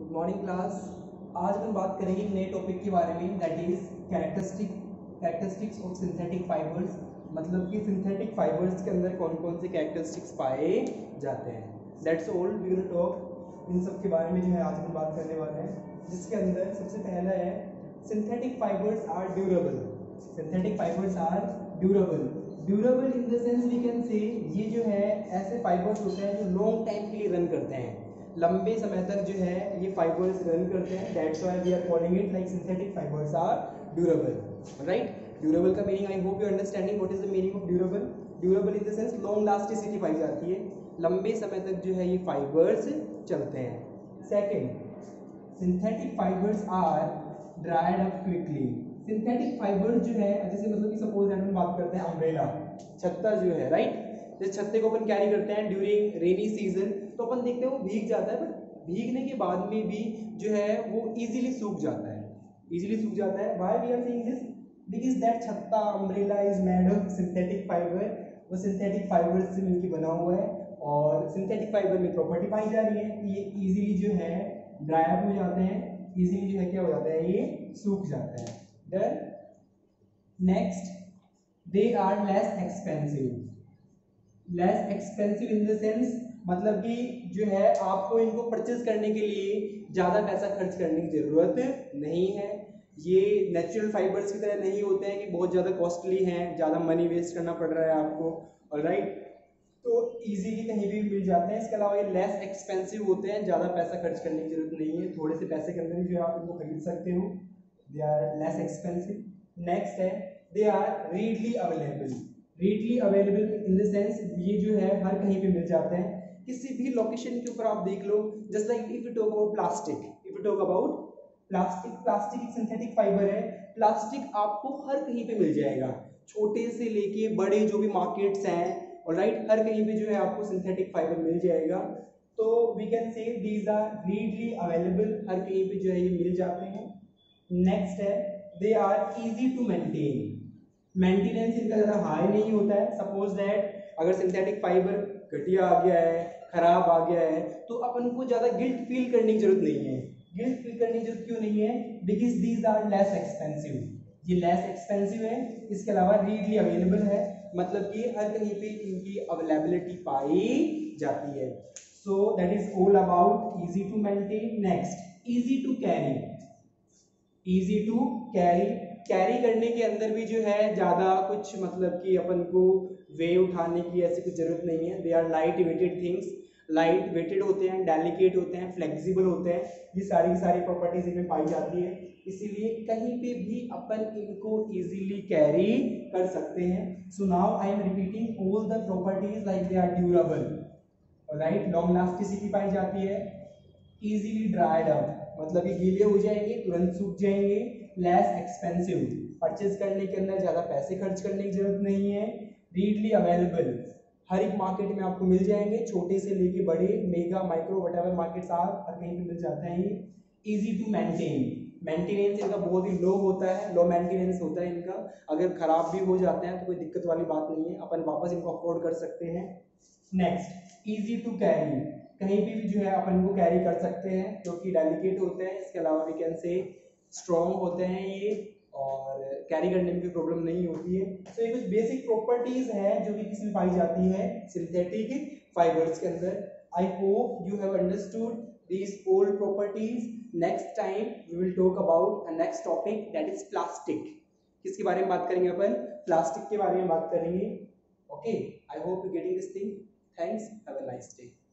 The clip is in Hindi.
Good morning class. आज हम बात करेंगे एक नए टॉपिक के बारे में, that is characteristics of synthetic fibres. मतलब कि सिंथेटिक फाइबर्स के अंदर कौन कौन से कैरेक्टरिस्टिक्स पाए जाते हैं। That's all we will talk. इन सब के बारे में जो है आज हम बात करने वाले हैं, जिसके अंदर सबसे पहला है synthetic fibres are durable. Synthetic fibres are durable. Durable in the sense we can say ये जो है ऐसे फाइबर्स होते हैं जो लॉन्ग टाइम के लिए रन करते हैं, लंबे समय तक जो है ये फाइबर्स रन करते हैं। That's why we are calling it like synthetic fibres are durable. Right, durable का meaning I hope you understanding what is the meaning of durable. Durable in the sense long lasticity पाई जाती है, लंबे समय तक जो है ये फाइबर्स चलते हैं। Second, synthetic fibres are dried up quickly. Synthetic fibres जो है, जैसे मतलब कि सपोज हम बात करते हैं अम्ब्रेला, छत्ता जो है, राइट, जिस छत्ते को अपन कैरी करते हैं ड्यूरिंग रेनी सीजन, तो अपन देखते हैं वो भीग जाता है, बट भीगने के बाद में भी जो है वो इजीली सूख जाता है, इजीली सूख जाता है। Why we are saying this? Because that छत्ता umbrella is made of synthetic fibre. वो सिंथेटिक फाइबर से मिलकर बना हुआ है, और सिंथेटिक फाइबर में प्रॉपर्टी पाई जा रही है कि ये इजीली जो है ड्राई अप हो जाते हैं, इजीली जो है क्या हो जाता है, ये सूख जाता है। Then next, they are less expensive. Less expensive in the sense मतलब कि जो है आपको इनको परचेज करने के लिए ज़्यादा पैसा खर्च करने की ज़रूरत नहीं है। ये नेचुरल फाइबर्स की तरह नहीं होते हैं कि बहुत ज़्यादा कॉस्टली हैं, ज़्यादा मनी वेस्ट करना पड़ रहा है आपको, ऑलराइट, तो इजीली कहीं भी मिल जाते हैं। इसके अलावा ये लेस एक्सपेंसिव होते हैं, ज़्यादा पैसा खर्च करने की जरूरत नहीं है, थोड़े से पैसे के अंदर ही जो है आप इनको खरीद सकते हो। They are less expensive. Next है, they are readily available. Readily available in the sense ये जो है हर कहीं पे मिल जाते हैं, किसी भी लोकेशन के ऊपर आप देख लो। Just like if you talk about plastic, if you talk about plastic, plastic एक सिंथेटिक फाइबर है। प्लास्टिक आपको हर कहीं पे मिल जाएगा, छोटे से लेके बड़े जो भी मार्केट्स हैं, ऑलराइट, हर कहीं पे जो है आपको सिंथेटिक फाइबर मिल जाएगा। तो we can say these are readily available, हर कहीं पे जो है ये मिल जाते हैं। नेक्स्ट है, they are easy to maintain. Maintenance इनका ज़्यादा हाई नहीं होता है। सपोज दैट अगर सिंथेटिक फाइबर घटिया आ गया है, खराब आ गया है, तो अपन को ज़्यादा गिल्ट फील करने की जरूरत नहीं है। गिल्ट फील करने की जरूरत क्यों नहीं है? Because these are less expensive. ये लेस एक्सपेंसिव है, इसके अलावा रीडली अवेलेबल है, मतलब कि हर कहीं पे इनकी अवेलेबिलिटी पाई जाती है। So that is all about easy to maintain. Next, easy to carry. Easy to carry, carry करने के अंदर भी जो है ज़्यादा कुछ मतलब कि अपन को वे उठाने की ऐसी कुछ जरूरत नहीं है। They are light weighted things, light weighted होते हैं, डेलिकेट होते हैं, फ्लेक्सिबल होते हैं, ये सारी की सारी प्रॉपर्टीज इनमें पाई जाती है, इसीलिए कहीं पे भी अपन इनको इजीली कैरी कर सकते हैं। So now I am repeating all the properties like they are durable, right, long lasticity पाई जाती है, इजीली ड्राइड अप मतलब ये गीले हो जाएंगे, तुरंत सूख जाएंगे, लेस एक्सपेंसिव, परचेज करने के अंदर ज़्यादा पैसे खर्च करने की जरूरत नहीं है, रीडली अवेलेबल, हर एक मार्केट में आपको मिल जाएंगे, छोटे से लेके बड़े, मेगा, माइक्रो, वटएवर मार्केट्स आप हर कहीं पे मिल जाते हैं ये। इजी टू मेंटेन, मेंटेनेंस इनका बहुत ही लो होता है, लो मेंटेनेंस होता है इनका। अगर खराब भी हो जाते हैं तो कोई दिक्कत वाली बात नहीं है, अपन वापस इनको अफोर्ड कर सकते हैं। नेक्स्ट, इजी टू कैरी, कहीं पे भी जो है अपन को कैरी कर सकते हैं, क्योंकि डेलिकेट होते हैं। इसके अलावा वी कैन से स्ट्रॉन्ग होते हैं ये, और कैरी करने में भी प्रॉब्लम नहीं होती है। तो ये कुछ बेसिक प्रॉपर्टीज हैं जो कि किसमें पाई जाती है, सिंथेटिक फाइबर्स के अंदर। I hope you have understood these all properties. Next time we will talk about a next topic, that is plastic. किसके बारे में बात करेंगे अपन? प्लास्टिक के बारे में बात करेंगे। Okay, I hope you getting this thing. Thanks, have a nice day.